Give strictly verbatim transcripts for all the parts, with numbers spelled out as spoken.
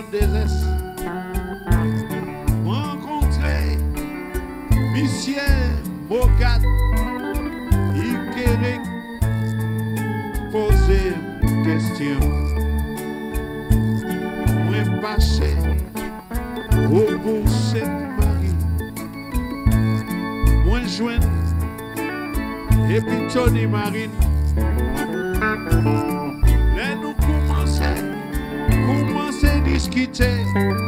des S. Rencontrer Monsieur Mogat, il querait poser une question. Moi passer au bout cette Marie. Moi joindre et puis Tony Marine. Là nous commençons, commençons à discuter.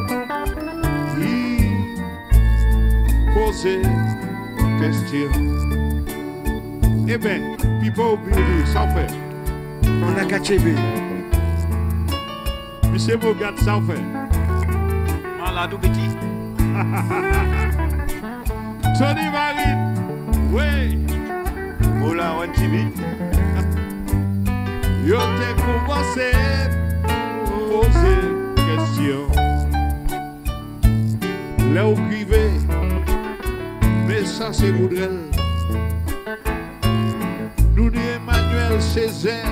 Poser question. Eh bien, people beauty, ça fait. On a gâché B. Monsieur Mogat, ça fait. On l'a tout petit. Tony Marine, oui. Moula, on T V. Yo t'ai commencé à poser question. Là où privé, mais ça c'est Goudrel. Nous dit Emmanuel Césaire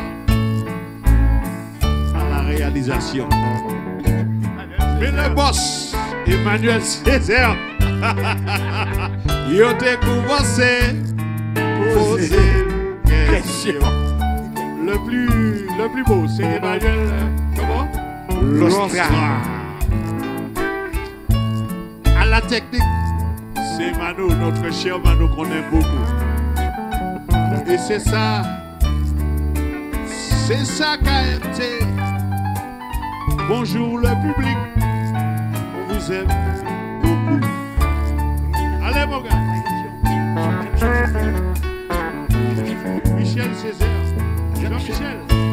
à la réalisation. Mais le boss, Emmanuel Césaire, yo t'ai commencé à poser question. Le plus, le plus beau, c'est Emmanuel, comment? Lostra. À la technique, c'est Mano, notre cher Mano qu'on aime beaucoup. Et c'est ça, c'est ça K M T. Bonjour le public, on vous aime beaucoup. Allez mon gars. Michel Césaire. Jean-Michel.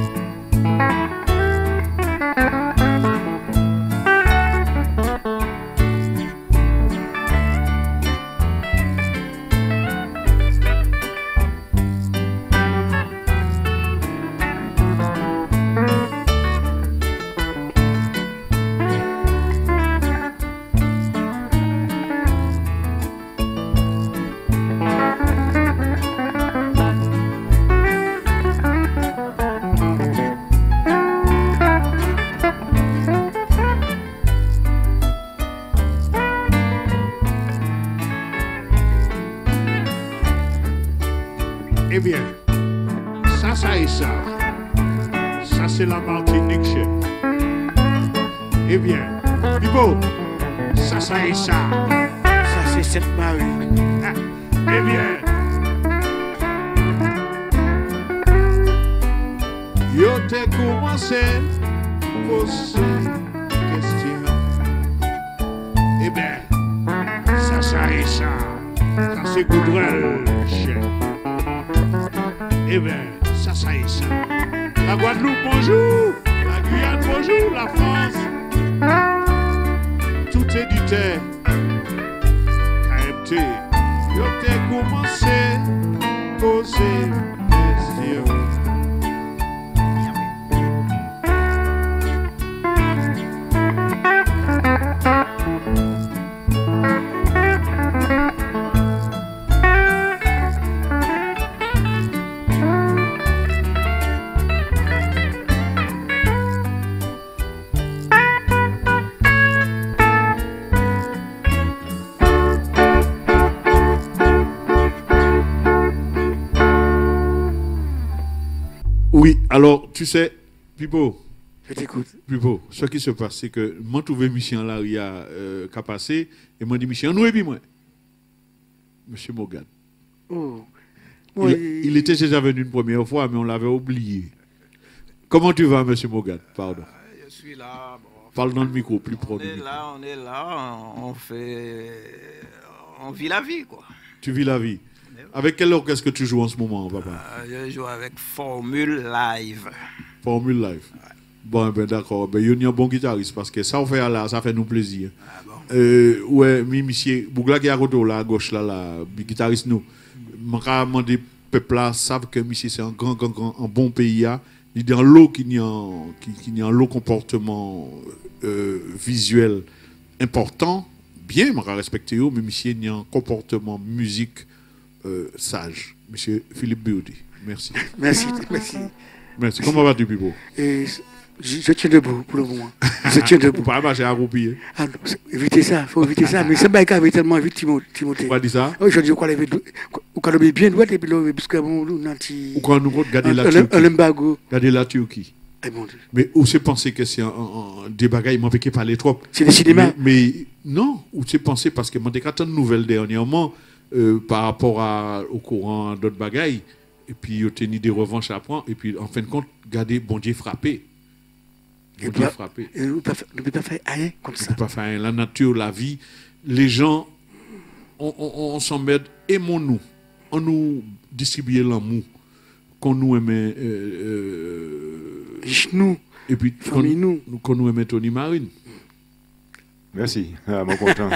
Eh bien, ça, ça et ça, ça c'est la Martinique, chef. Eh bien, Bibo, ça, ça et ça, Ça, c'est cette Marie. ah, eh bien, yo t'ai commencé à poser question. Eh bien, ça, ça et ça, ça c'est Goudrel, chef. Eh bien, ça, ça et ça. La Guadeloupe, bonjour. La Guyane, bonjour. La France. Tout est du terre. K M T. Yo t'ai commencé à poser question. Oui, alors, tu sais, Pipo, Je t'écoute. Pipo, ce qui se passe, c'est que moi, trouvé Michel là, il y a euh, qu'à passer, et moi, dit Michel, nous, et puis moi, Monsieur Mogat. Oh. Il, Oui. il était déjà venu une première fois, mais on l'avait oublié. Comment tu vas, Monsieur Mogat? Pardon. Je suis là. Bon, Parle dans le micro, plus proche on du est micro. là, on est là, on fait. On vit la vie, quoi. Tu vis la vie. Avec quel orchestre que tu joues en ce moment, papa? Euh, je joue avec Formule Live. Formule Live. Bon, ben d'accord. Ben, il y a un bon guitariste parce que ça, on fait là, ça fait nous plaisir. Ah bon? Euh, ouais, mi monsieur, Bougla qui est à côté là, à gauche là, là, guitariste nous. Je demandé peuple là savent que monsieur c'est un grand, grand, grand, un bon pays. Hein. Il est dans l'eau qui n'y a qui, qui n'y a un lot comportement euh, visuel important, bien, je respecte mais monsieur il y a un comportement musique euh, sage. Monsieur Philippe Beauty, merci. Merci, merci. Merci. Comment vas-tu, Pipo? Et je, je tiens debout pour le moment. Je tiens debout. Faut pas marcher à roupiller. Ah non, c'est- évitez ça, il faut éviter ça. Mais c'est pas grave, tellement vite, Timo- Timothée. Pourquoi dire ça? Aujourd'hui, on lever, on peut lever bien droit et puis le, parce que bon, on a un Ou petit, quand nous regardons la un, un, Turquie. un embargo. Regardez la Turquie. Eh mon Dieu. Mais où c'est pensé que c'est un, un- un- des bagailles, m'en fait parler trop. C'est le cinéma. Mais, mais non, où c'est pensé parce que moi, j'ai une nouvelle dernièrement euh, par rapport à, au courant d'autres bagailles. Et puis, il y a tenu des revanches à prendre. Et puis, en fin de compte, regardez, bon Dieu frappé. Bon Et Dieu pas- frappé. Et on ne peut pas- on ne peut pas faire rien comme On ne ça. peut pas faire rien. La nature, la vie, les gens, on, on, on s'emmerde. Aimons-nous. On nous distribue l'amour qu'on nous aimait. Euh, euh, Nous, et puis, qu'on famille, nous. nous, qu'on nous aimait Tony Marine. Merci. Ah, mon content.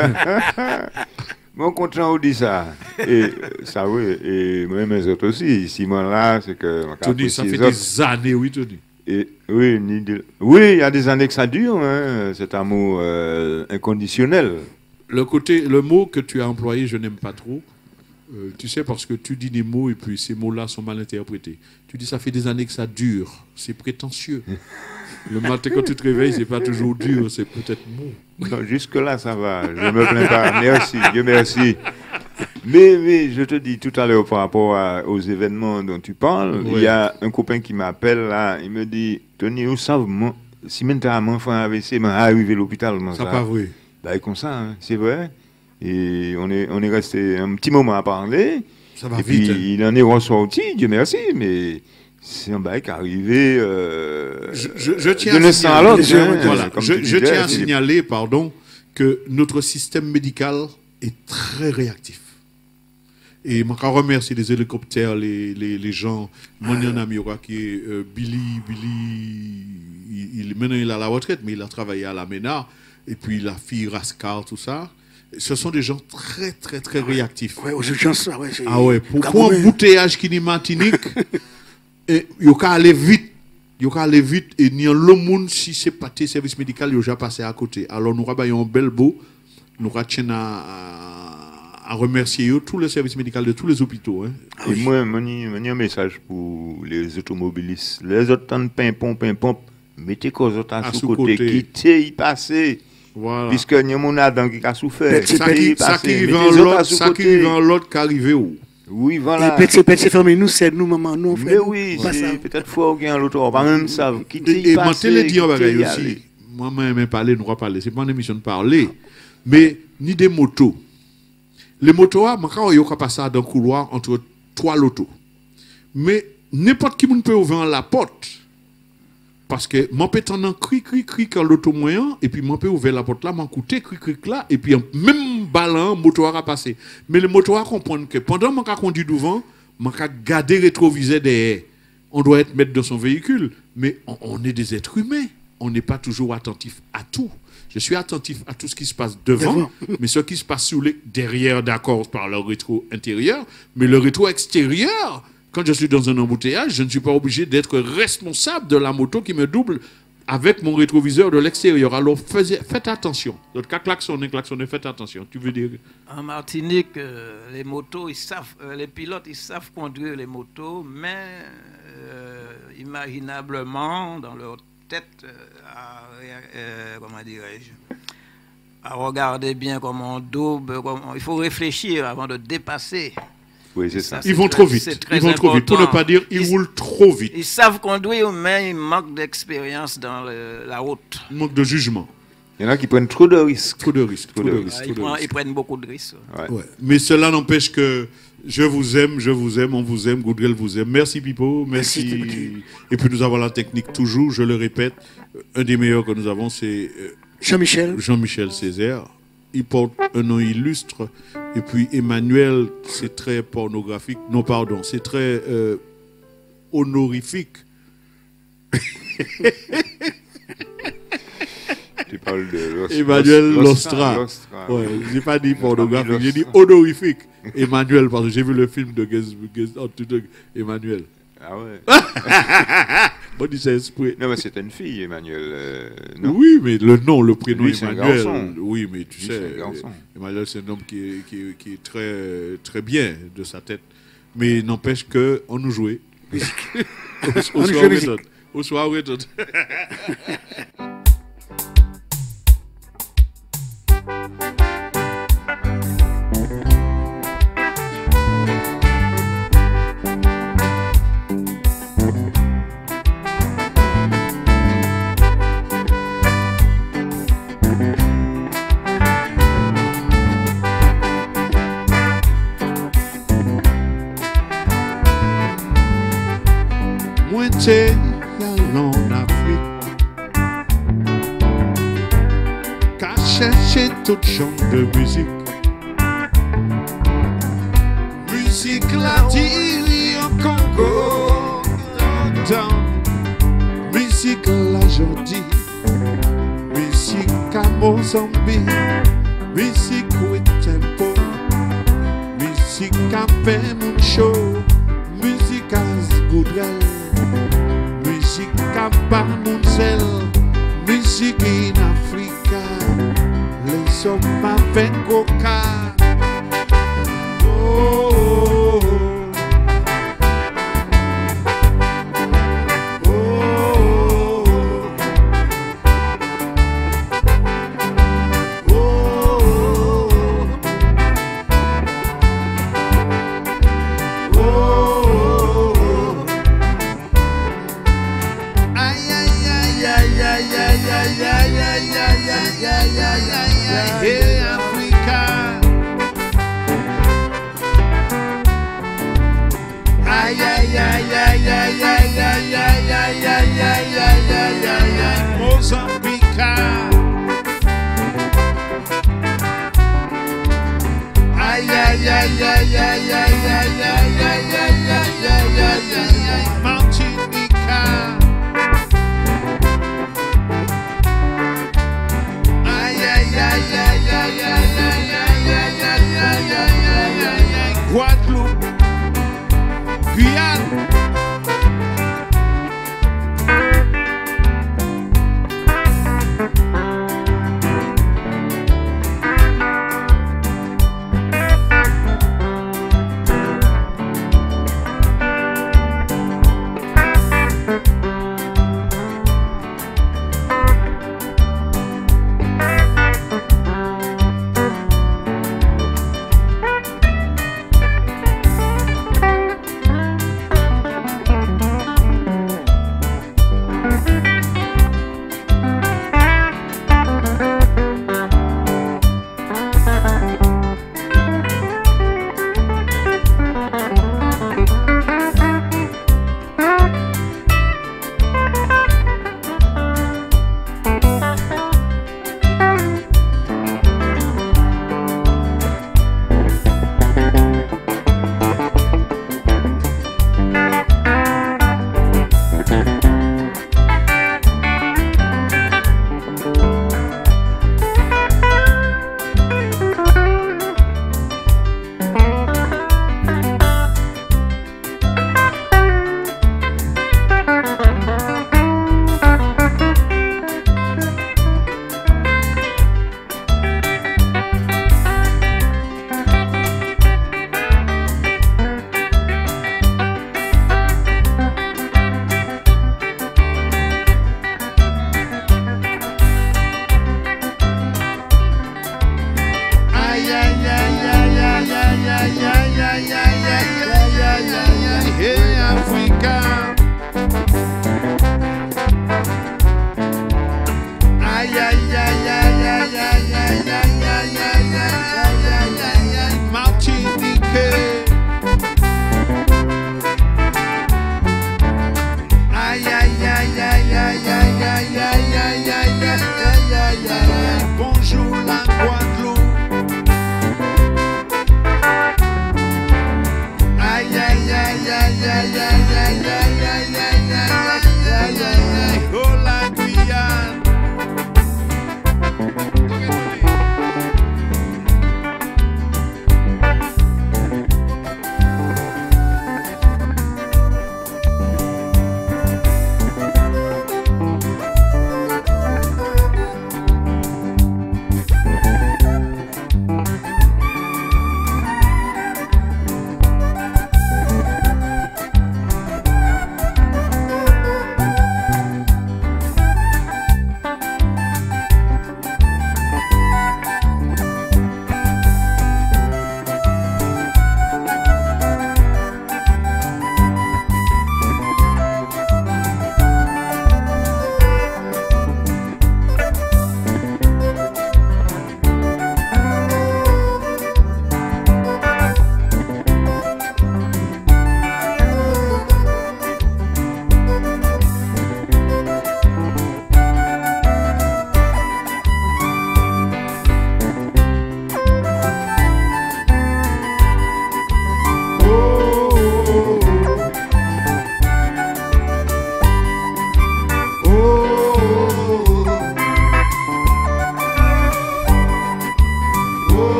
Mon content, on dit ça. Et euh, ça, oui. Et moi, mes autres aussi. Simon là, c'est que. Tony, ça fait les autres. des années, oui, Tony. Et, oui, ni de- oui, il y a des années que ça dure, hein, cet amour euh, inconditionnel. Le côté, le mot que tu as employé, je n'aime pas trop. Euh, tu sais, parce que tu dis des mots et puis ces mots-là sont mal interprétés. Tu dis, ça fait des années que ça dure. C'est prétentieux. Le matin, quand tu te réveilles, c'est pas toujours dur, c'est peut-être mou. Non, jusque-là, ça va. Je ne me plains pas. Merci, Dieu merci. Mais, mais je te dis tout à l'heure par rapport à- aux événements dont tu parles, Ouais. il y a un copain qui m'appelle là, il me dit, Tony, où ça, moi, si même tu as un enfant A V C, mais arrivé à l'hôpital, moi, Ça ça. pas vrai. Bah, comme ça, hein, c'est vrai. Et on est, on est resté un petit moment à parler. Ça va Et puis, vite. hein. il en est ressorti, Dieu merci, mais c'est un bail qui est arrivé euh, Je, je- je tiens de à naissance à signaler, l'autre. déjà, hein, voilà, comme je, tu je disais, tiens à Philippe. signaler, pardon, que notre système médical est très réactif. Et je remercie les hélicoptères, les, les, les gens. Moi, il y a un ami qui est euh, Billy. Billy, il, il- maintenant il est à la retraite, mais il a travaillé à la MENA. Et puis la fille Rascal, tout ça. Ce sont des gens très, très, très réactifs. Ouais, aux urgences, ah ouais, c'est. Ah ouais, pour, Quand pour un même. bouteillage qui n'est Martinique, et il faut aller vite. Il faut aller vite. Et ni le monde, si c'est pas tes services médicaux, il déjà passé à côté. Alors nous avons un bel beau. Nous avons à, à, à remercier eux, tous les services médicaux de tous les hôpitaux. Hein. Et moi, j'ai un message pour les automobilistes. Les autres temps de pimpon, pimpon, mettez qu'aux autres à À sous sous-côté. côté, quittez, y passer. Voilà. Puisque il y a mon adam qui a souffert. C'est Ça pas qui, Quittez, y ça qui passer. arrive Mettez en les autres à l'autre, ça qui sous-côté. arrive en l'autre qui arrive où? Oui, Et voilà. petit, petit, famille, nous, c'est nous, maman, nous, frère. Mais oui, Pas ça. c'est peut-être fort qu'il y a l'autre. Pas même ça. Quittez, Et y moi, passer. je le dis en quittez, bagaille y aussi. aller. Moi, je n'aime parler, nous va parler. Ce n'est pas une émission de parler. Mais ni des motos. Les motos, il y a passer dans le couloir entre trois lotos. Mais n'importe qui peut ouvrir la porte. Parce que moi, je peux entendre cri, cri, cri quand l'auto moyen, et puis moi, je peux ouvrir la porte là, m'écouter cri, cri, là, et puis même ballon, moto a passé. Mais le moto a comprendre que pendant que je conduis devant, je garder le rétroviseur derrière. On doit être maître de son véhicule, mais on, on est des êtres humains. On n'est pas toujours attentif à tout. Je suis attentif à tout ce qui se passe devant, Devant. mais ce qui se passe sous les derrière, d'accord, par le rétro intérieur, mais le rétro extérieur. Quand je suis dans un embouteillage, je ne suis pas obligé d'être responsable de la moto qui me double avec mon rétroviseur de l'extérieur. Alors faisez- faites attention. Donc, quand klaxonnez, klaxonnez, faites attention. Tu veux dire En Martinique, euh, les motos, ils savent, euh, les pilotes, ils savent conduire les motos, mais euh, imaginablement, dans leur tête, euh, à, euh, comment dirais-je, à regarder bien comment on double, comment, il faut réfléchir avant de dépasser. Oui, c'est ça. Ça, Ils vont très- trop vite. c'est très Ils vont trop vite. Pour ne important. pas dire, ils Ils- roulent trop vite. Ils savent conduire, mais ils manquent d'expérience dans le- la route. Manque de jugement. Il y en a qui prennent trop de risques. Trop de risques. Trop Trop de de risques. Ah, trop ils, de prennent, risques. ils prennent beaucoup de risques. Ouais. Ouais. Mais cela n'empêche que je vous aime, je vous aime, on vous aime, Goodrell vous aime. Merci Pipo, merci. Merci, Timothy. Et puis nous avons la technique toujours, je le répète, un des meilleurs que nous avons, c'est euh, Jean-Michel. Jean-Michel Césaire. Il porte un nom illustre. Et puis Emmanuel, c'est très pornographique. Non, pardon, c'est très euh, honorifique. Tu parles de l'os- Emmanuel l'os- Lostra. l'ostra. Ouais, j'ai pas dit pornographique, Emmanuel j'ai dit Lostra. honorifique. Emmanuel, parce que j'ai vu le film de Ges- Ges- oh, tu te- Emmanuel. Ah ouais. Bon, il s'est esprit. Non, mais c'est une fille, Emmanuel. euh, non. Oui, mais le nom, le prénom Lui, c'est un Emmanuel. garçon. Oui, mais tu Lui, sais, c'est un garçon. Emmanuel, c'est un homme qui est, qui est- qui est très, très bien de sa tête. Mais n'empêche qu'on nous jouait. Musique. Au On soir, joue musique. méthode. Au soir, méthode. Moi, t'es en Afrique, qu'à chercher toute genre de musique. Musique la dit au Congo, dans musique la Jordie, musique à Mozambique, musique au tempo, musique à Pemuncho, musique à Zgoudrel. Musique à Barmounsel, musique en Afrique, les hommes avec coca. Oh, oh, oh, oh, oh, oh, oh, oh. Hey Africa,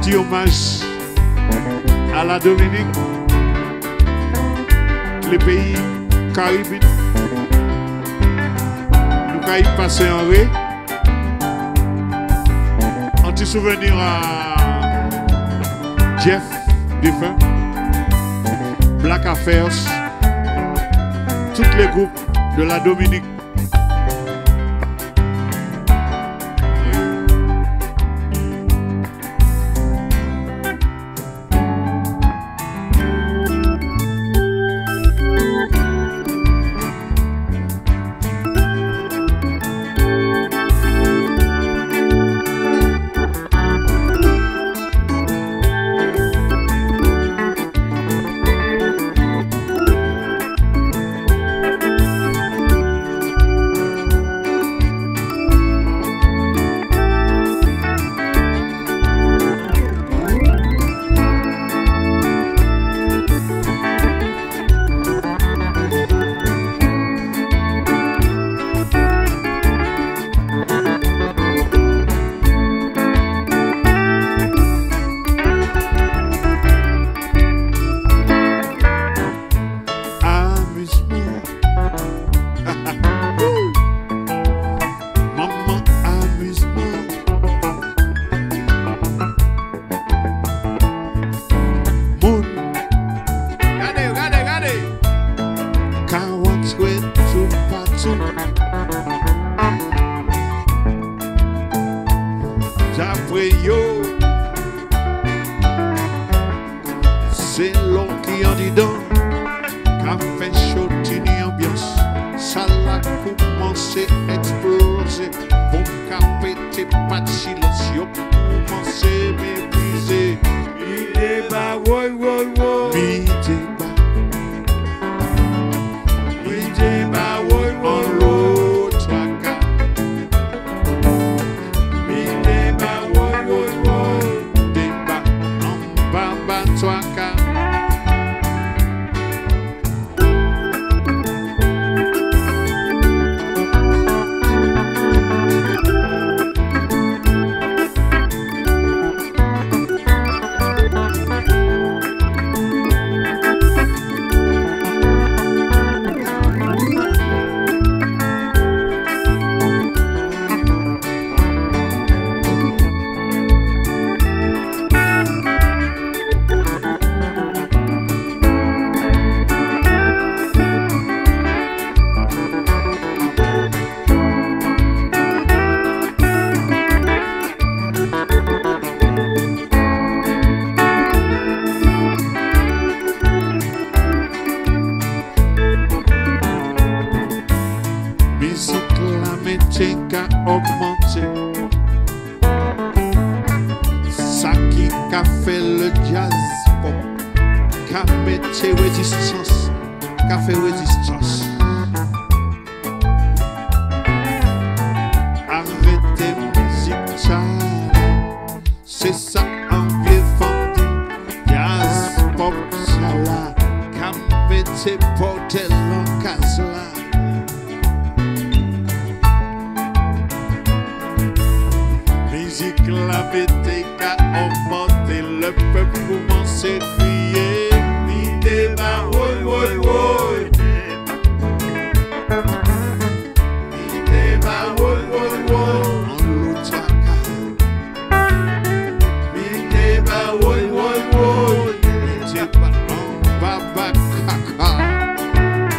petit hommage à la Dominique, les pays caribéens. Nous avons passé en ré. Un petit souvenir à Jeff Défunt, Black Affairs, tous les groupes de la Dominique. C'est l'homme qui en dit donc, café chaud, tini ambiance, ça l'a commencé à exploser, bon café, t'es pas de silence, yo commencé à mépriser. Il est bas, woy, woy, woy, il est bas, il est bas, woy, woy, l'autre traka. Il est bas, woy, woy, woy, il est bas, en bas, bas, traka. Qu'a augmenté, ça qui a fait le jazz pop, qu'a mis résistance, qu'a fait résistance. Arrêtez musique ça, c'est ça en vieux fondé, jazz pop ça là, qu'a mis portel en casse là. La bête qu'a augmenté, le peuple commence à crier. Il débat, woy, woy, woy. Il débat, woy, woy, woy. En l'outaka. Il débat, woy, woy, woy. Il débat, en baba kaka.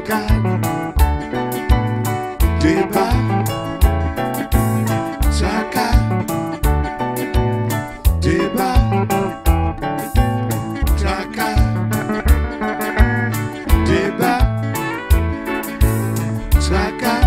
tracade, débat, tracade, débat, tracade, débat, tracade.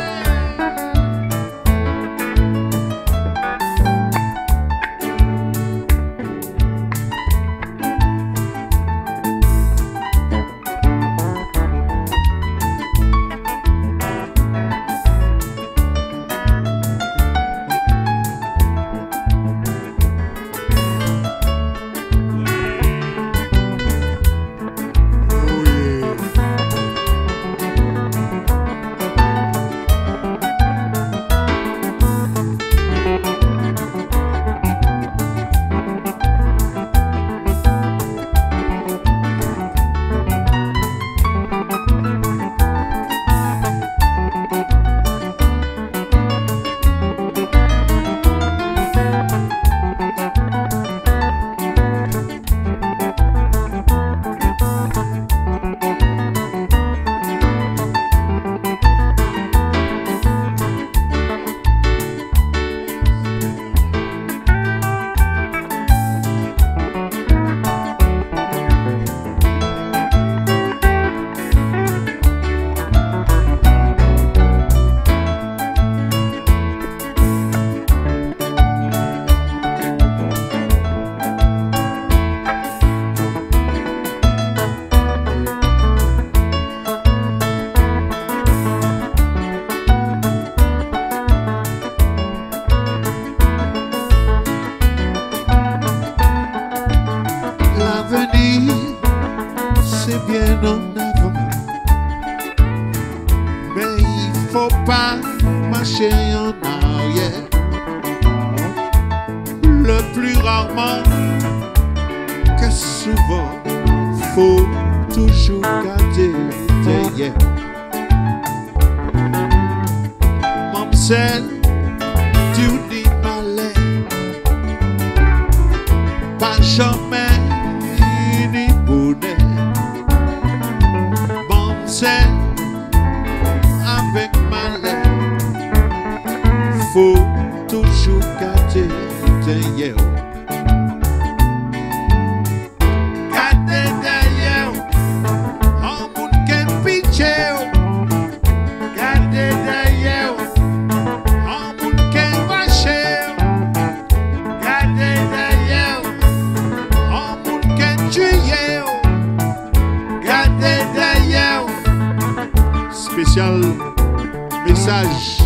Message,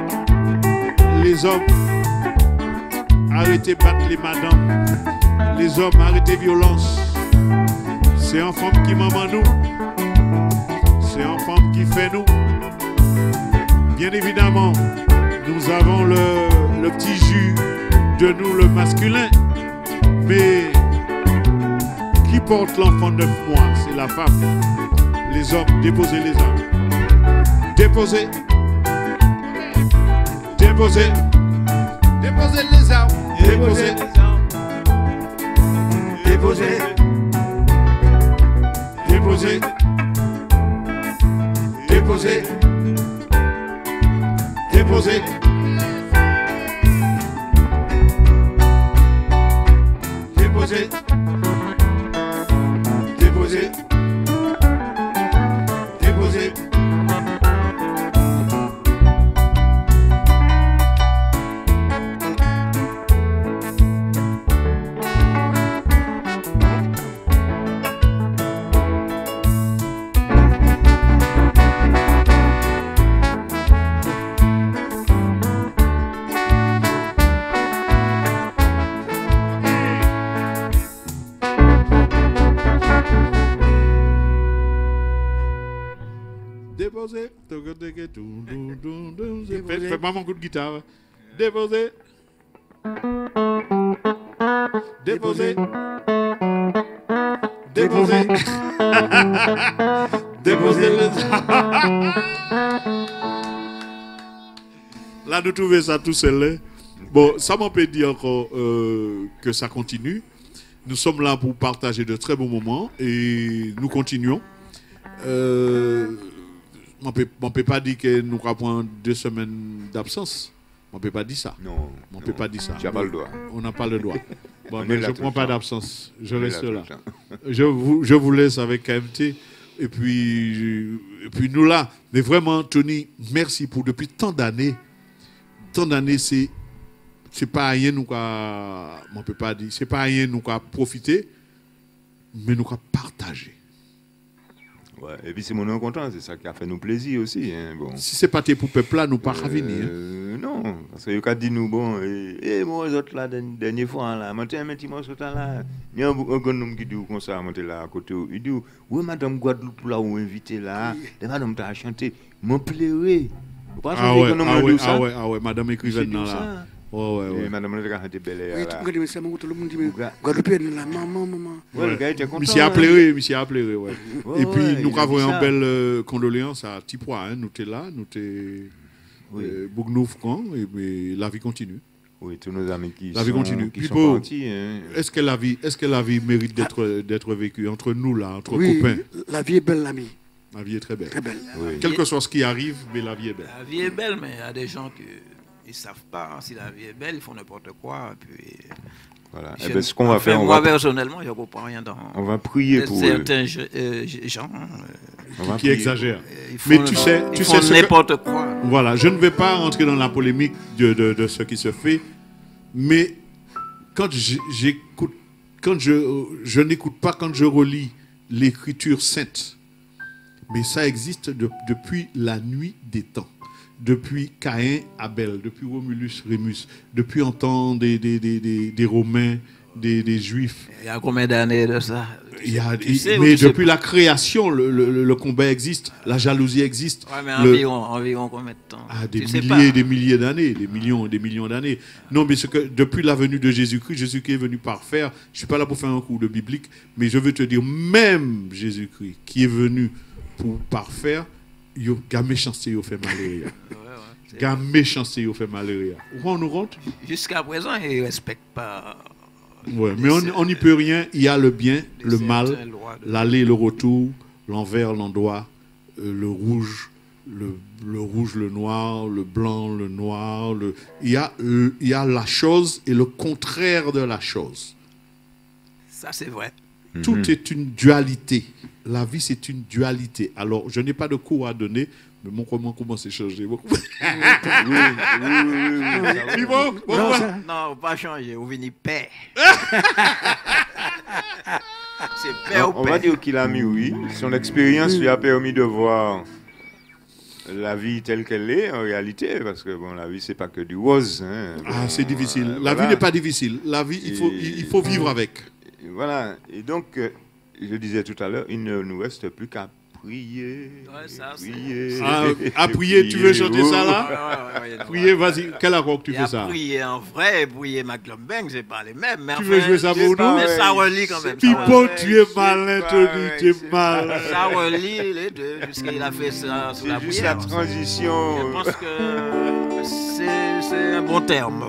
les hommes, arrêtez battre les madames, les hommes, arrêtez violence. C'est un femme qui maman nous, c'est un femme qui fait nous. Bien évidemment, nous avons le, le petit jus de nous, le masculin, mais qui porte l'enfant de neuf mois, c'est la femme. Les hommes, déposez les hommes. Déposez. Déposez. Déposez les armes. Déposez. Déposez. Déposez. Déposez. Déposez. Déposez. Déposez. Déposez. Déposez. Déposez. Fais-moi mon coup de guitare. Déposez. Déposez. Déposez. Déposez les. Là, nous trouvons ça tout seul. Bon, ça m'en peut dire encore euh, que ça continue. Nous sommes là pour partager de très bons moments et nous continuons. Euh, on peut, on peut pas dire que nous allons prendre deux semaines d'absence. On peut pas dire ça. Non. On peut pas dire ça. Tu n'as pas le droit. On n'a pas le droit. Bon, On mais est là je ne tout prends le pas temps. d'absence. Je On est reste là tout là. le temps. Je vous, je vous laisse avec K M T. Et puis, et puis nous là. Mais vraiment, Tony, merci pour depuis tant d'années. Tant d'années, c'est c'est pas rien nous qu'à, on peut pas dire, c'est pas rien nous qu'à profiter, mais nous qu'à partager. Ouais. Et puis c'est mon content, c'est ça qui a fait nous plaisir aussi. Hein. Bon. Si c'est pas tes pour peuple là, nous pas à venir. Euh, non, parce que le cas dit nous bon, et, et moi les autres là dernière fois là, monter un petit morceau là, il y a un bonhomme qui dit comme ça, monter là à côté, il dit oui madame Guadeloupe là où invité là, et madame t'a chanté, m'en plairait. Ah ouais, ah ouais, ah ouais, ah ouais, madame écrivaine là. là. Oh ouais, ouais. Et madame le gars était belle Oui, là. tu me dis, ça m'a tout le monde dit, Guadeloupe, là, maman, maman. Ouais, le gars était content. Monsieur a pleuré, monsieur a pleuré, ouais. Ouais, Et puis ouais, nous il a avons dit une ça. belle euh, condoléance à Tipois, hein. Nous t'es là, nous t'es Oui. euh, Bougnouf quand, et mais la vie continue. Oui, tous nos amis qui La vie sont, continue. qui Pipo, sont partis. Hein. Est-ce que la vie, est-ce que la vie mérite d'être d'être vécue entre nous là, entre Oui, copains? la vie est belle, l'ami. La vie est très belle. Très belle. Oui. Quel que soit ce qui arrive, mais la vie est belle. La vie est belle, mais il y a des gens qui ne savent pas si la vie est belle, ils font n'importe quoi. Et puis, Voilà. je Eh ben, ce qu'on va enfin, faire, on moi, va, personnellement, je ne comprends rien dans on va prier pour eux. certains je- euh, gens. euh, On va Qui prier. exagère. ils Mais font- tu sais, ils tu font sais ce que- n'importe quoi. Voilà, je ne vais pas rentrer dans la polémique de, de, de ce qui se fait, mais quand j'ai- j'écoute, quand je, je n'écoute pas, quand je relis l'écriture sainte, mais ça existe de- depuis la nuit des temps, depuis Caïn, Abel, depuis Romulus, Rémus, depuis en temps des, des, des, des, des Romains, des, des Juifs. Il y a combien d'années de ça? Il y a- Tu sais ou mais tu sais depuis la création, le, le- le combat existe, la jalousie existe. Ouais, mais le- environ, environ combien de temps? Ah, des Tu sais milliers, pas. des milliers d'années, des millions, des millions d'années. Non, mais ce que depuis la venue de Jésus-Christ, Jésus-Christ est venu parfaire. Je suis pas là pour faire un cours de biblique, mais je veux te dire, même Jésus-Christ qui est venu pour parfaire, il y a méchanceté, il fait malheur. Ouais, ouais, c'est- Il y a méchanceté, il fait malheur. Où on nous rentre? Jusqu'à présent, ils ne respectent pas. Ouais, mais on n'y peut rien. Il y a le bien, des le mal, certaines lois de- l'aller, le retour, l'envers, l'endroit, euh, le rouge, le, le rouge, le noir, le blanc, le noir. Le... Il, y a, le- il y a la chose et le contraire de la chose. Ça, c'est vrai. Tout est une dualité. La vie, c'est une dualité. Alors, je n'ai pas de cours à donner, mais mon comment commence à changer. Bon, Oui, oui, oui, oui, oui, ça va. bon, bon, Non, bon. ça, Non, pas changer, on vient paix. C'est paix Non, ou on va paix. dire qu'il a mis oui. Son expérience lui a permis de voir la vie telle qu'elle est en réalité, parce que bon, la vie c'est pas que du rose. Hein. Ah, Bon, c'est difficile. euh, La voilà. vie n'est pas difficile. La vie, il faut, Et- il il faut vivre avec. Et voilà. Et donc, euh, je disais tout à l'heure, il ne nous reste plus qu'à prier. Ouais, ça, c'est- prier. Ah, à prier, tu veux chanter ça là? Ouais, ouais, ouais, ouais, Priez, vas-y. Quel accord que tu Il y fais a ça? prier en vrai et prier McLumbang, c'est pas les mêmes. Mais Tu enfin, veux jouer ça pour nous? Mais ça relie quand même. ça Pipo, relie. tu es c'est malin, pas Tony, vrai, tu es c'est malin. Ça relie les deux, jusqu'il a fait ça sur la C'est juste la prière. transition. Je pense que c'est c'est un bon terme.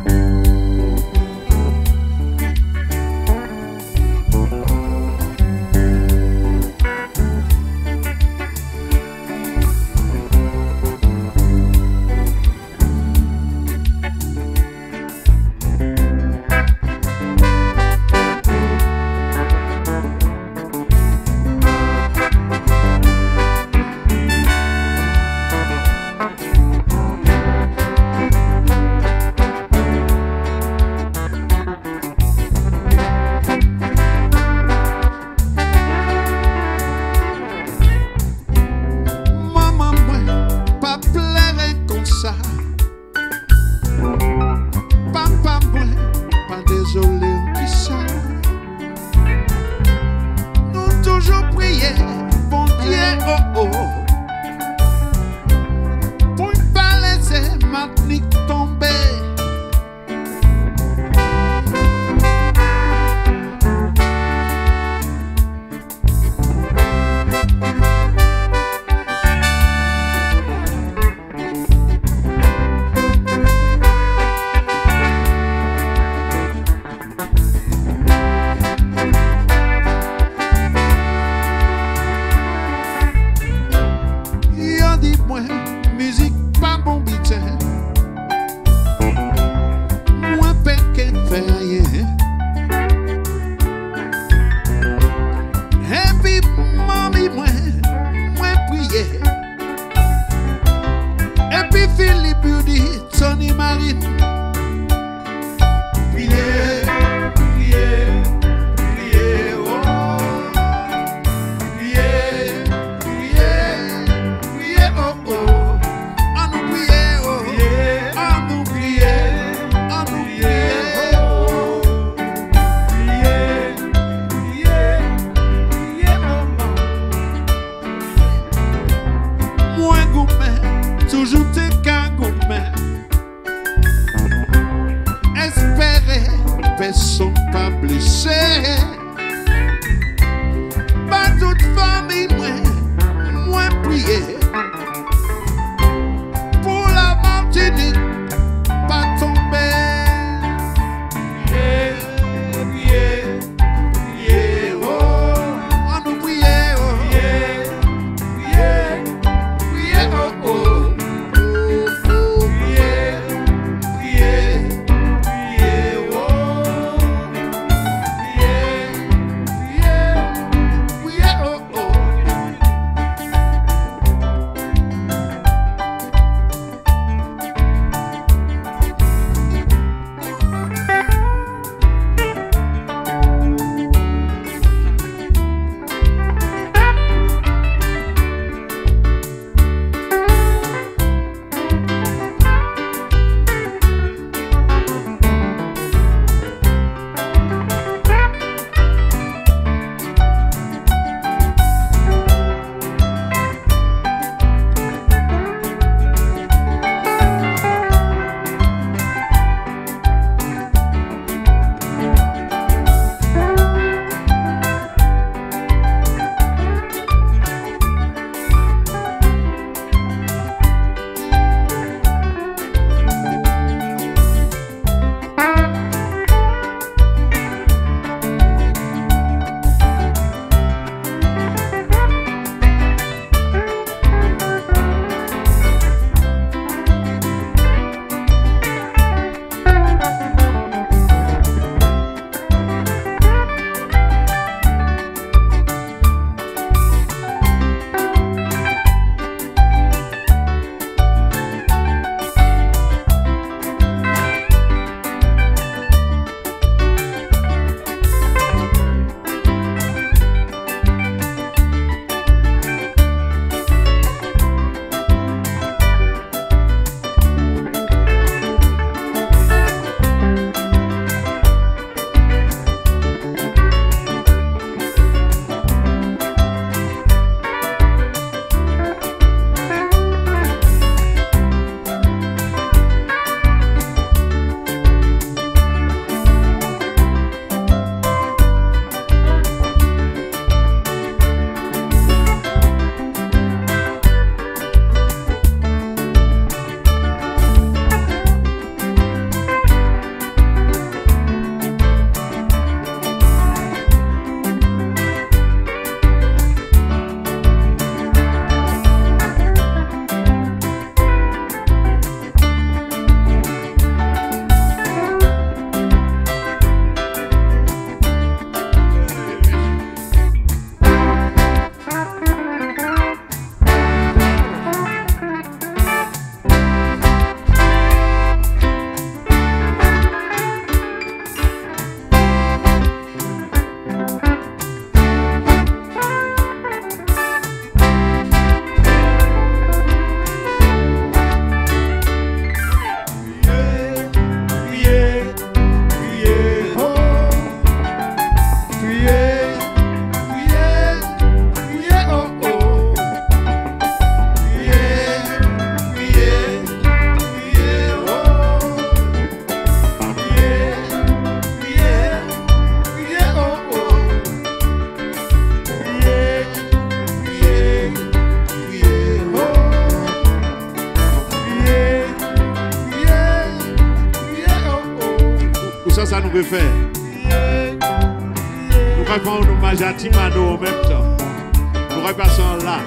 Thank ne sont pas blessés. Pas toute famille, moi, moi prier. Pour la Martinique, pas tomber. Prier, prier, prier, oh. On nous prier, oh. Prier, prier, prier, oh, oh. Ça nous peut faire. Nous pouvons faire un hommage à Timano en même temps. Nous repassons là.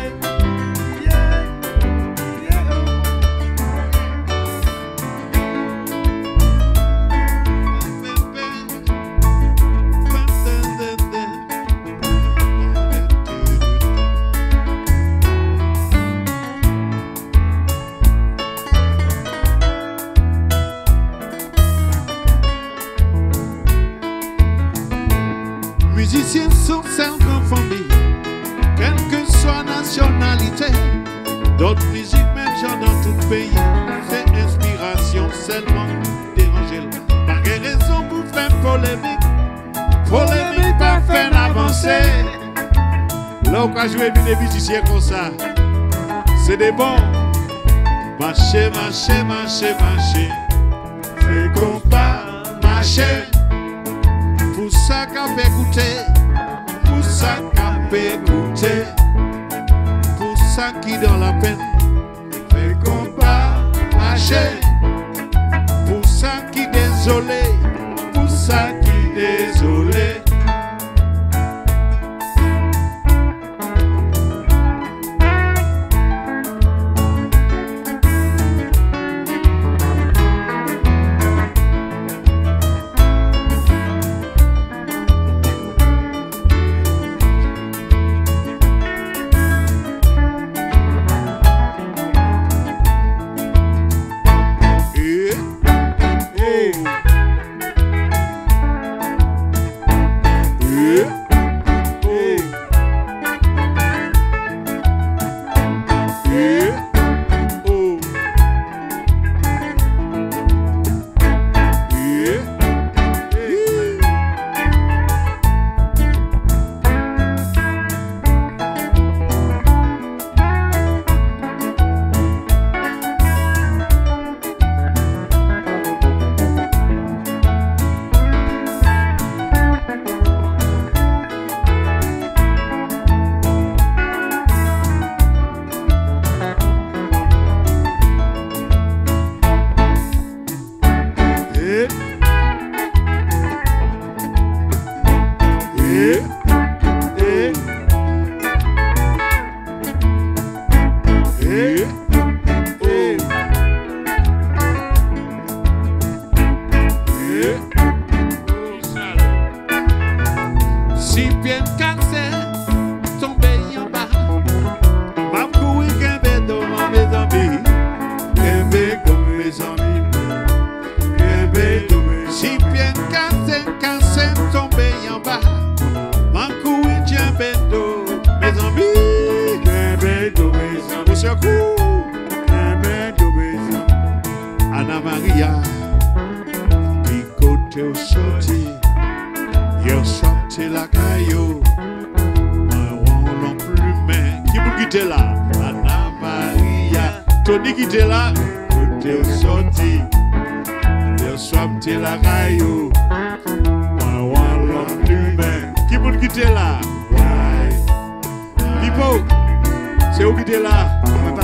Musiciens sont cinq familles, quelle que soit nationalité. D'autres musiques, même genre dans tout pays, c'est inspiration seulement déranger. Pas de raison pour faire polémique, polémique pas faire avancer. Là où quand je vais des musiciens comme ça, c'est des bons. Marcher, marcher, marcher, marcher, c'est compas, marcher. Anna Maria, qui côté au sorti, yo sorti la caillou, moi on plus mais qui vous quitte là? Anna Maria, Tony qui était là, côté au sorti, yo sorti la caillou, moi on plus mais qui vous quitte là? Pipo, c'est où qui était là?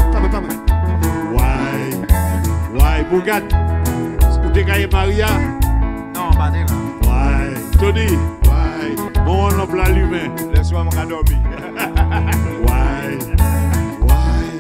Why? Why? Bougat? Vous t'es gagné Maria? Non, pas de là. Why? Tony? Why? Bon, on l'a allumé. Laisse-moi me dormir. Why? Why?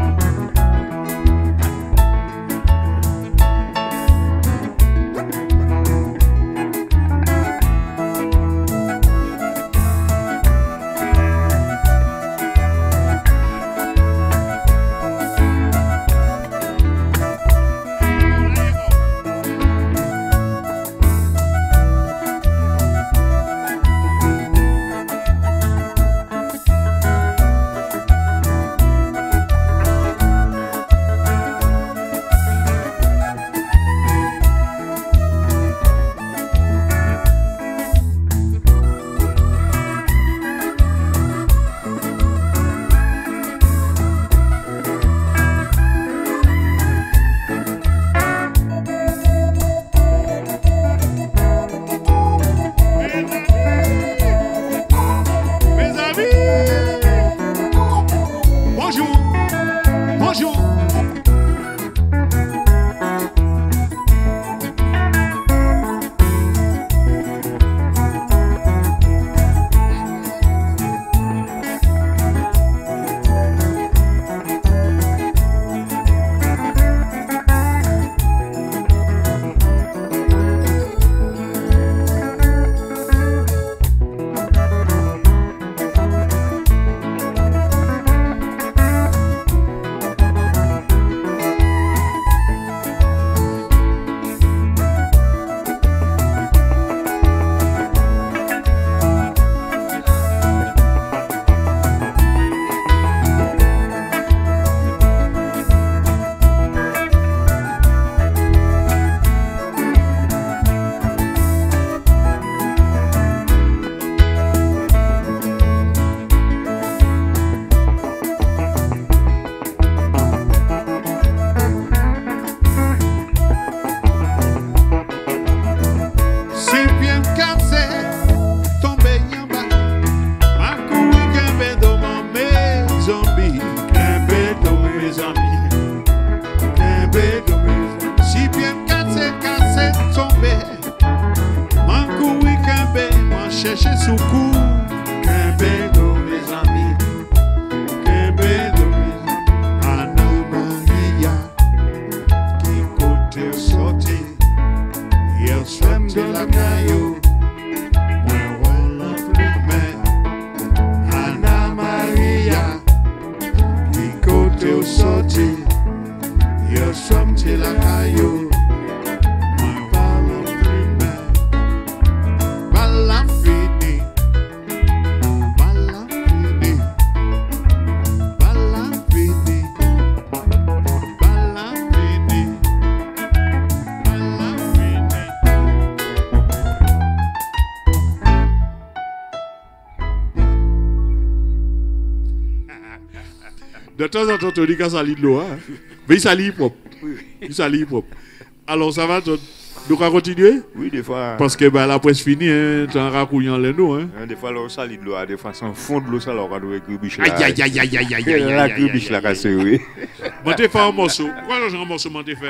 De temps en temps, on dit qu'il s'allie de l'eau, hein? Mais il s'allie propre. Il s'allie propre. Alors, ça va, nous allons continuer? Oui, des fois. Parce que bah, la presse finie, hein, tu as raccourci les nous. Hein? Des fois, on s'allie de l'eau, des fois, sans fond de l'eau, ça, on va doit écrire biche là. Aïe, aïe, aïe, aïe, aïe, aïe, aïe. La écrire biche là, cassé, oui. Moi, t'ai fait un morceau. Pourquoi j'ai un morceau, moi, t'ai fait?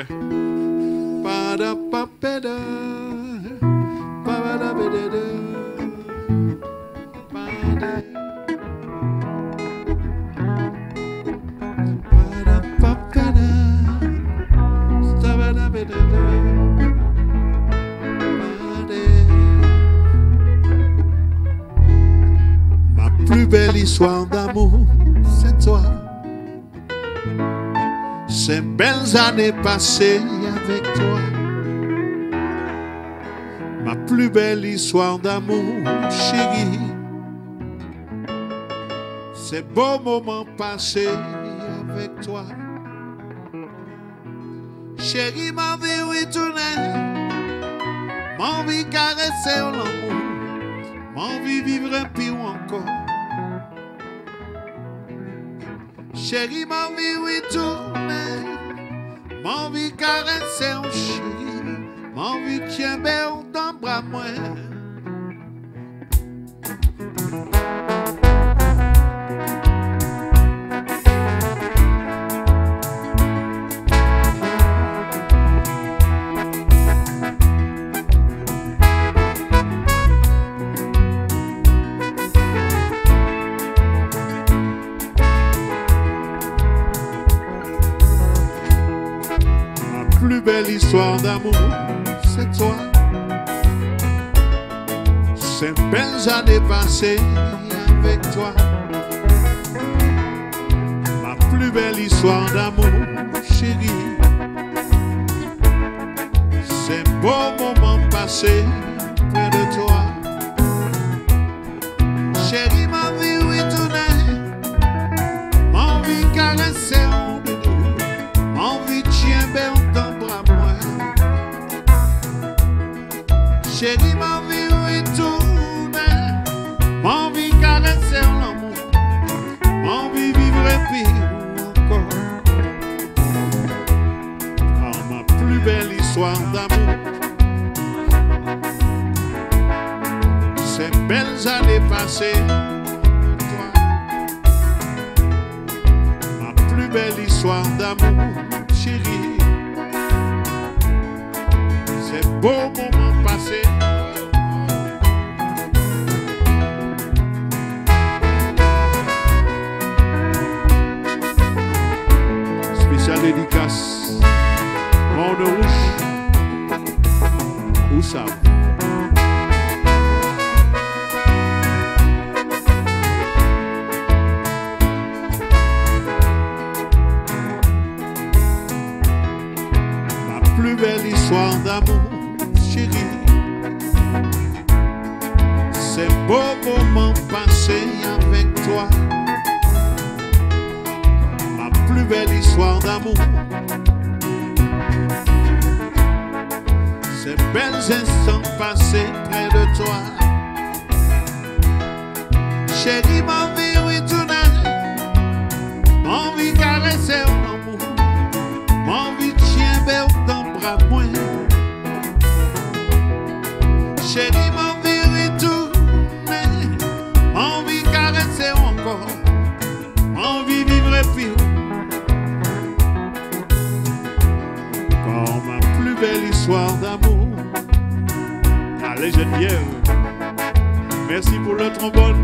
Pada papeda, pada bedede, pada. Ma plus belle histoire d'amour, c'est toi. Ces belles années passées avec toi. Ma plus belle histoire d'amour, chérie. Ces beaux moments passés avec toi. Chérie, m'envie retourner, m'envie caresser l'amour, m'envie vivre un peu encore. Chérie, m'envie retourner, m'envie caresser un chéri, m'envie tiens bien dans bras moi. Plus belle histoire d'amour, c'est toi. Ces belles années passées avec toi. Ma plus belle histoire d'amour, chérie. Ces beaux moments passés près de toi. Chérie, m'envie retourner, m'envie caresser en doudou, m'envie tiens bien. Chérie, m'envie retourner, m'envie caresser l'amour, m'envie vivre et vivre encore. Oh, ma plus belle histoire d'amour, ces belles années passées, toi. Ma plus belle histoire d'amour, chérie. Ces beaux moments passés. Spécial dédicace, Monde Rouge, où ça? Ma plus belle histoire d'amour, chérie. Ces beaux moments passés avec toi. Ma plus belle histoire d'amour. Ces belles instants passés près de toi. Chérie, m'envie retourner, m'envie caresser l'amour, m'envie tiens bien dans bras moi. Chérie, m'envie retourner, m'envie caresser encore, m'envie vivre et puis comme ma plus belle histoire d'amour. Allez, Geneviève, merci pour le trombone.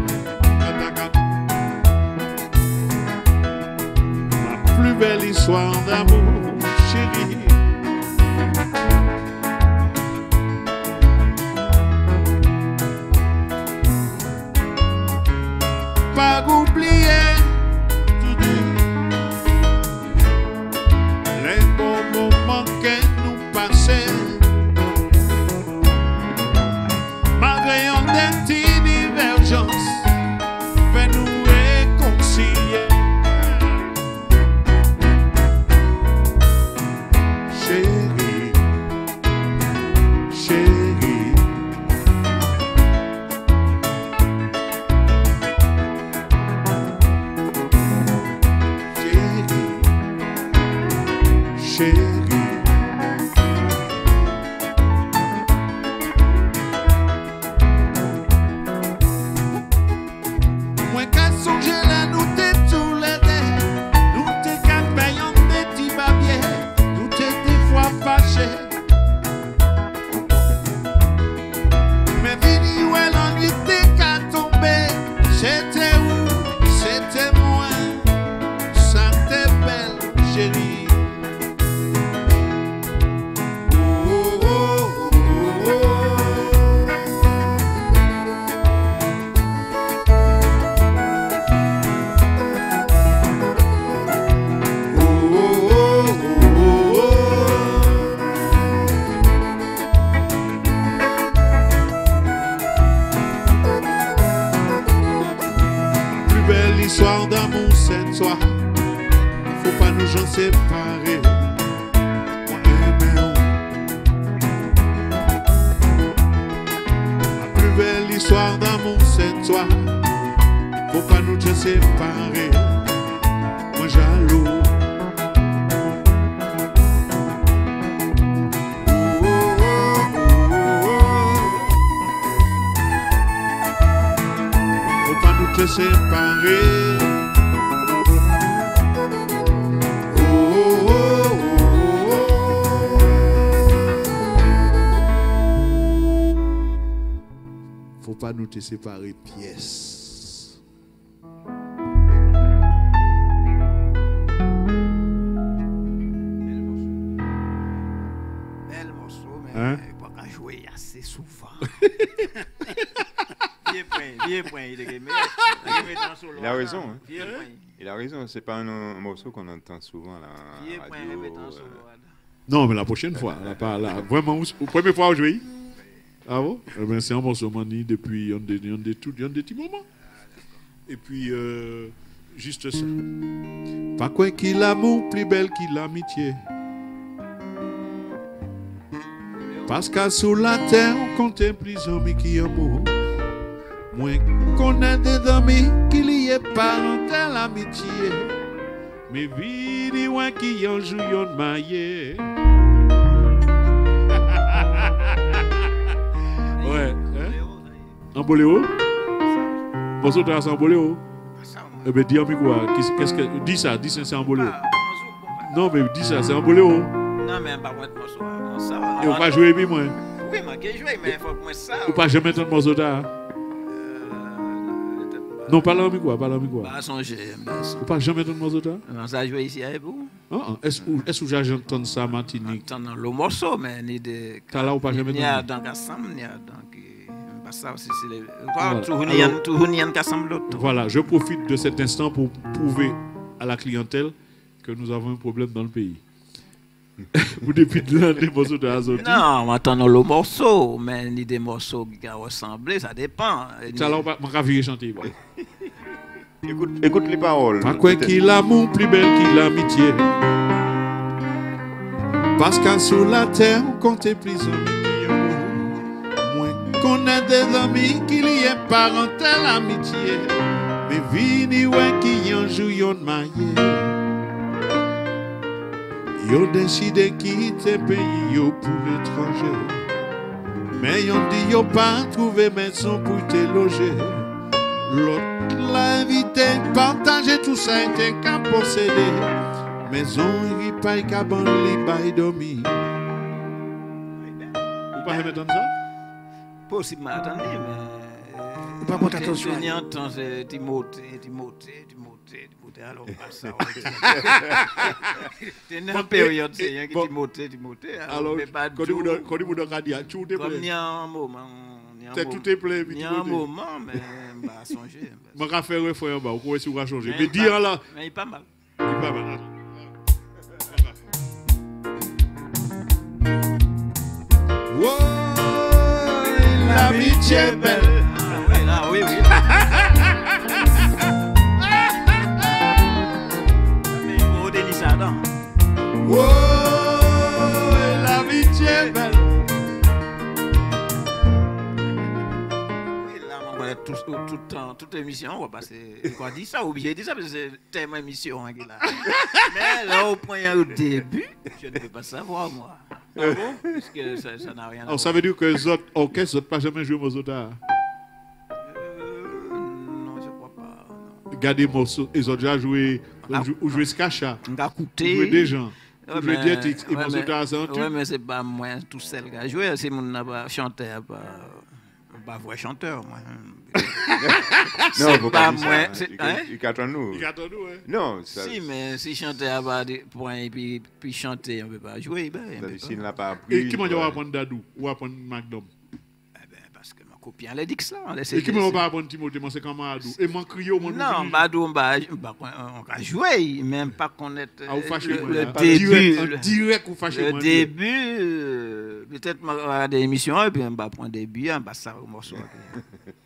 Ma plus belle histoire d'amour, chérie. Pas oublier tout dit, les bons moments que nous passons, malgré une divergence, fait nous réconcilier. Chérie, chérie. Chérie, moi qu'à songer là, nous t'es tous les deux, nous t'es qu'à payer un petit babier, nous t'es des fois fâchés. Mais vini où elle en lui t'es qu'à tomber, c'était où, c'était moi, ça t'est belle, chérie. L'histoire d'amour, c'est toi. Faut pas nous en séparer. Moi, un cœur d'amour, c'est toi. Faut pas nous te séparer. Moi jaloux. Oh, oh, oh, oh. Faut pas nous te séparer. Faut pas nous te séparer pièces. Bel morceau, mais Hein? il faut pas jouer assez souvent. Vieux point, vieux point, il est Il a raison, hein. Vieux point. Il a raison, c'est pas un, un morceau qu'on entend souvent là. à Vieux la point, radio, remettre en euh, solo. Non, mais la prochaine fois. Là, pas, là, vraiment, la première fois où je joue. Ah bon? Eh ben, c'est un morceau mani depuis un des, un des, tout, un des petits moments. Et puis, euh, juste ça. Pas quoi qu'il l'amour plus belle qu'il l'amitié. Parce qu'à sous la terre, on compte plus d'amis qui amour. Moins qu'on a des amis qu'il y ait pas en telle amitié. Mais vidi ouin qui en joue yon maillé. Ouais, hein? En boléo? Bonsoir, t'as en boléo? Eh bien, dis moi quoi? Qu'est-ce que. Dis ça, dis ça, c'est en boléo. Non, mais dis ça, c'est en boléo. Non, mais pas moi de morceau. Et on va jouer, puis moi. Oui, mais je joue, mais il faut que moi ça. Ou pas jamais entendre morceau là? Non, pas là, mais quoi? Pas là, mais quoi? Pas songer, mais Ou pas jamais entendre morceau là? on s'est joué ici avec vous. Est-ce que j'ai entendu ça, Martinique? Entendant le morceau, mais ni de. T'as là ou pas jamais Ni à entendu? dans Kassam, ni à dans. Pas ça aussi, c'est les. Voilà. Tout n'y a Kassam l'autre. Voilà, je profite de cet instant pour prouver à la clientèle que nous avons un problème dans le pays. Vous depuis de l'un des morceaux de Azoti. Non, maintenant le morceau, mais ni des morceaux qui ressemblent, ça dépend. Ça là, on va virer chanter. Écoute, écoute les paroles. Pas quoi qu'il l'amour plus belle qu'il l'amitié. Parce qu'à sous la terre, on compte plus d'amis qui amour. Moins qu'on a des amis qu'il y ait parentale amitié. Mais vini ouais qui en joue yon maillé. Yo décidé quitter pays yo pour l'étranger. Mais yon dit yo pas trouvé maison pour te loger. L'autre l'a invité, partager tout ça était qu'à posséder. Maison il pas qu'à ban li bay dormi. Ou pas remettre ça? Possible, attendez, mais. Pas porter attention. Je n'y entends Timothée, Timothée, Timothée, Timothée, alors pas ça. C'est une période, c'est un Timothée, Timothée. Alors, quand vous quand vous dans radio, tout est comme il y plein. a un moment. C'est tout est plein. Il y a un moment, mais bah songer. Moi je faire un fois en bas, vous pouvez sur changer. Mais dire là, mais il est pas mal. il est pas mal. Oh, l'amitié est belle. Oui, là, oui, oui. Mais il faut délier ça, non? Oh, l'amitié est belle. Oui, là, on va tout, tout, tout temps, toute émission, on va passer. Quoi dit ça, ou bien dit ça, parce que c'est tellement émission, hein, qui là. Mais là, au point au début, je ne peux pas savoir, moi. Ah bon? Parce que ça ça n'a rien à voir. Alors, ça veut dire que les autres orchestres n'ont pas jamais joué Mozota. Euh, non, je crois pas. Non. Gardez morceaux, ils ont déjà joué, ou joué Skacha, On a ou écouté. joué des gens, Ouais, ou joué mais- Dietix, et ouais, Mozota, c'est un mais- truc. ouais, mais c'est pas moi tout seul qui a joué, c'est mon n'a pas chanté, pas pas vrai chanteur, moi. Non, faut pas pas dire moi, ça. c'est- Il- hein? Il qu'attend nous. Il attend nous, hein. Non, ça, Si, mais si chanter à bas des points et puis, puis chanter, on ne peut pas jouer. Ben, on ça peut dit, pas. s'il n'a pas appris. Et qui m'a dit on va ouais. apprendre Dadou, ou apprendre Magnum. Eh ben, parce que ma copine, elle a dit que ça. elle Et essaie qui de- m'a pas apprendre Timothée, moi c'est comme Adou. Et moi crier, moi Non, Badou, on va on va jouer, même pas connaître Ah, vous fâchez, le, moi, le là. début. Direct, en le- direct, vous fâchez, Le moi. début, euh, peut-être on va regarder l'émission et puis on va prendre des billets, on va ça au morceau.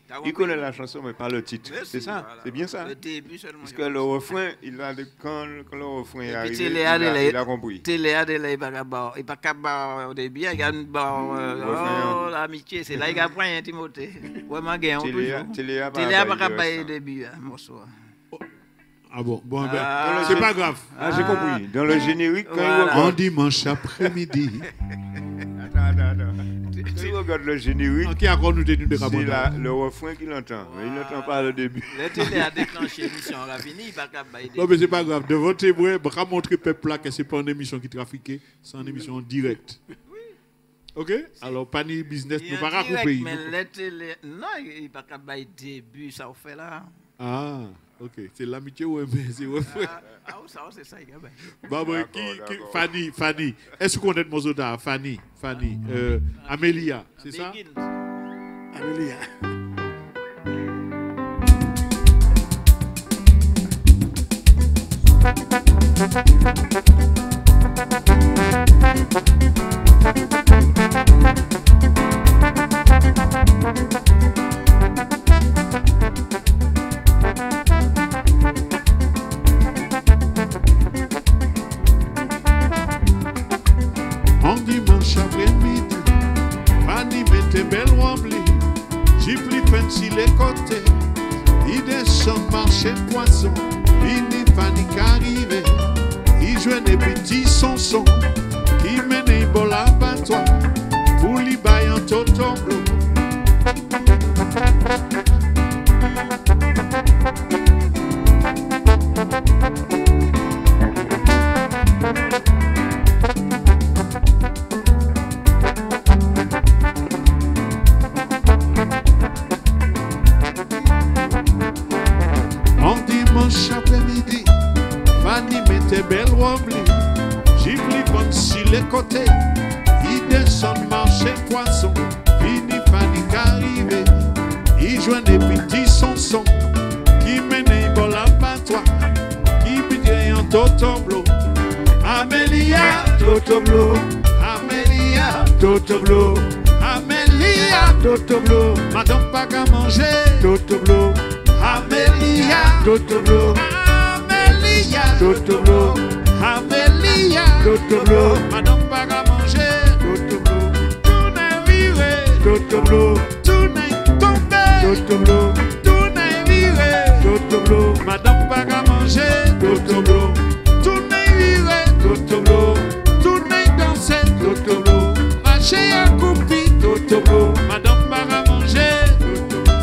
Il connaît la chanson, mais pas le titre. Mais C'est si, ça, voilà. c'est bien ça. Le début seulement. Parce que le refrain, il a, quand, quand le refrain est Et puis arrivé, Télé il a a, des- il a compris. Télé a des- il pas capable- il pas capable au début, il y a une barre, euh, Refrain. oh, l'amitié, c'est là qu'il apprend un Timothée. Vraiment, gagnant Télé a- toujours. Télé a pas Télé a pas baillé le capable reste, au hein. début, hein, morceau. Ah bon, bon, ben, Ah. c'est pas grave. Ah, j'ai compris. Dans le générique, quand Voilà. il En regarde... dimanche après-midi, Attends, attends, attends. Quand il regarde le générique, qui a encore nous tenu de c'est Rabona? la- le refrain qu'il entend. Mais il n'entend pas le début. Le Télé a déclenché l'émission, on a fini, il pas capable au Non, début. mais c'est pas grave. Devant témoin, je vais montrer peuple là que c'est pas une émission qui trafiquée, c'est une émission en direct. Ok? Alors, pas ni business, Il nous est pas en direct, couper. mais le Télé, non, il n'est pas capable au début, ça on fait là. Ah, ok. C'est l'amitié ou un c'est ouais. Ah, ah, ça, c'est ça, il y a bien. Bah, bah, D'accord, qui, qui- d'accord. Fanny, Fanny. Est-ce qu'on connaît le morceau là? Fanny, Fanny. Euh, Amélia, c'est ça? Begins. Amélia. En dimanche après-midi, Fanny mettait belle remplie, j'y pris fancy les côtés, il descend marché poisson, fini Fanny qu'arrivait, il jouait des petits sonsons, qui menaient bon l'abattoir, pour lui bailler un toton bleu. En dimanche après-midi, Fanny mettait belle remplie, j'y pris comme si les côtés, il descend marché poisson, fini Fanny qu'arrivait, il jouait des petits sonsons, qui menaient bon l'abattoir, qui piquaient un toton bleu. Amélia, toto bleu, Amélia, toto bleu, Amélia, toto bleu, madame pas qu'à manger, toto bleu, Amélia, toto bleu, Amélia, toto bleu, Amélia, toto bleu, madame pas qu'à manger, toto bleu, tout n'est viré, toto bleu, tout n'est tombé, toto bleu, tout n'est viré, toto bleu, madame pas qu'à manger, toto bleu, tout n'est viré, toto bleu, tout n'est dansé, toto bleu, marché à coupi, toto bleu, madame pas qu'à manger, toto bleu.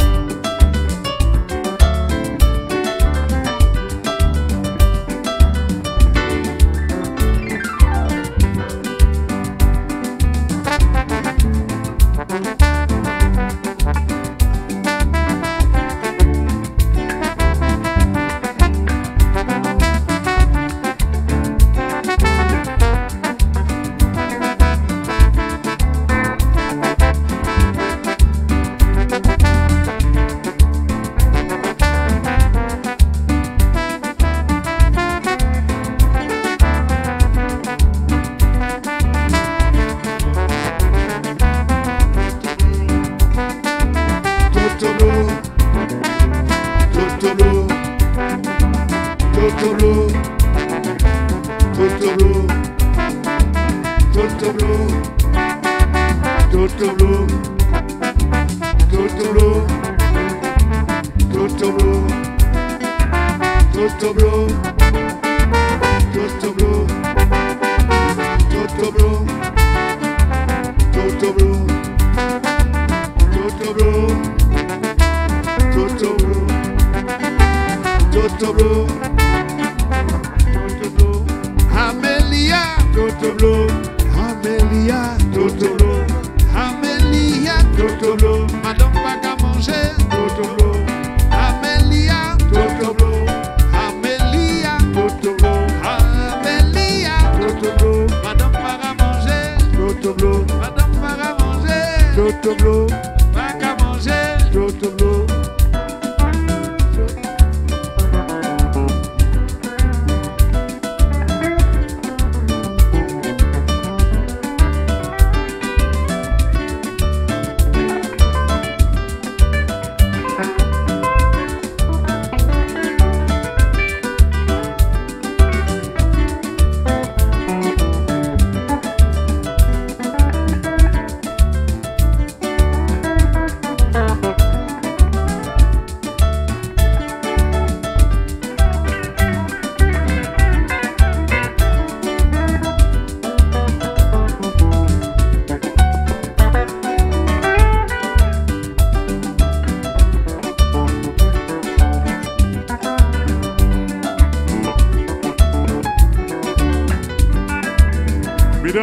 Amélia, Toto Bleu, Amélia, Toto Bleu, Amélia, Toto Bleu, madame pas qu'à manger, Toto Bleu, Amélia, Toto Bleu, Amélia, Toto Bleu, Amélia, Toto Bleu, madame pas qu'à manger, Toto Bleu, madame pas qu'à manger, Toto Bleu, pas qu'à manger, Toto Bleu.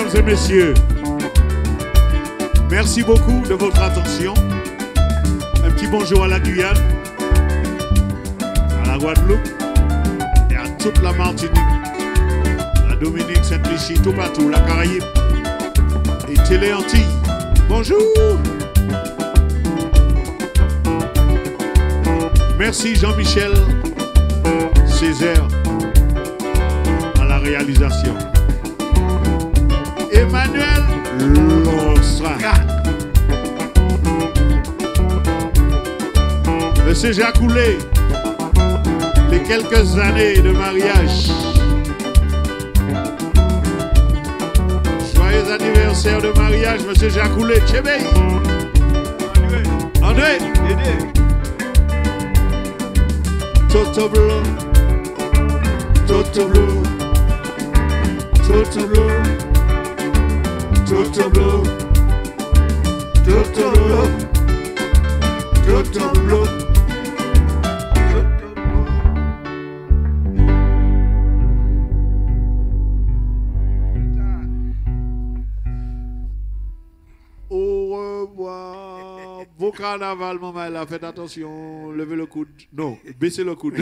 Mesdames et messieurs, merci beaucoup de votre attention. Un petit bonjour à la Guyane, à la Guadeloupe et à toute la Martinique, la Dominique, Sainte-Lucie, tout partout, la Caraïbe et Télé-Antilles. Bonjour. Merci Jean-Michel Césaire à la réalisation. Emmanuel Lostra. Monsieur Jacques Coulé, les quelques années de mariage. Joyeux anniversaire de mariage, Monsieur Jacques Coulé. Tchébé. André. André. Toto Bleu. Toto Bleu. Toto Bleu. Toto Bleu. Toto Bleu. Toto Bleu. Au revoir. Beau carnaval, maman, là, faites attention. Levez le coude. Non, baissez le coude.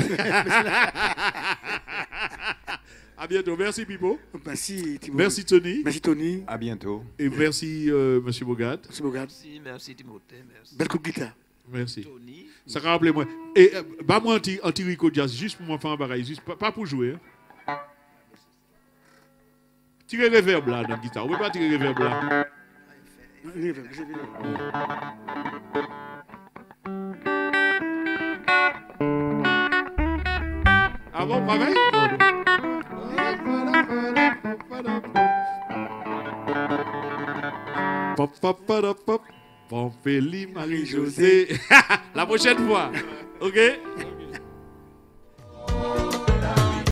À bientôt. Merci, Pipo. Merci, Timothée. Merci, Tony. Merci, Tony. À bientôt. Et merci, euh, Monsieur Bogart. Merci, Bogart. Merci, merci Timothée, merci. Belle coupe de guitare. Merci. Tony. Ça va rappeler moi. Et euh, bah moi anti anti Rico Jazz juste pour moi faire un bagage, juste pas, pas pour jouer. Hein. Tirez reverb là dans la guitare. On peut pas tirer reverb là. Ah bon, pareil? Pop pop pop pop. Pompéli Marie-Josée. La prochaine fois. OK?